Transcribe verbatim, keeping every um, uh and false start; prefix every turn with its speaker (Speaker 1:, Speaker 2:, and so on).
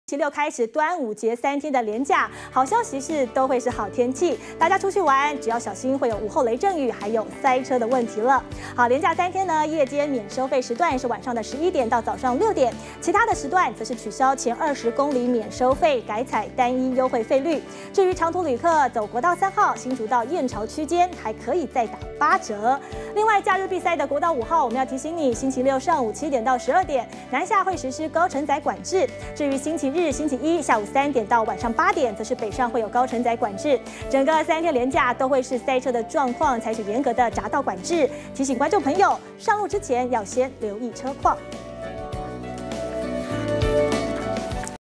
Speaker 1: 星期六开始，端午节三天的连假，好消息是都会是好天气，大家出去玩只要小心会有午后雷阵雨，还有塞车的问题了。好，连假三天呢，夜间免收费时段是晚上的十一点到早上六点，其他的时段则是取消前二十公里免收费，改采单一优惠费率。至于长途旅客走国道三号新竹到燕巢区间，还可以再打八折。另外，假日必塞的国道五号，我们要提醒你，星期六上午七点到十二点，南下会实施高承载管制。至于星期日。日、星期一下午三点到晚上八点，则是北上会有高承载管制。整个三天连假都会是塞车的状况，采取严格的匝道管制。提醒观众朋友，上路之前要先留意车况。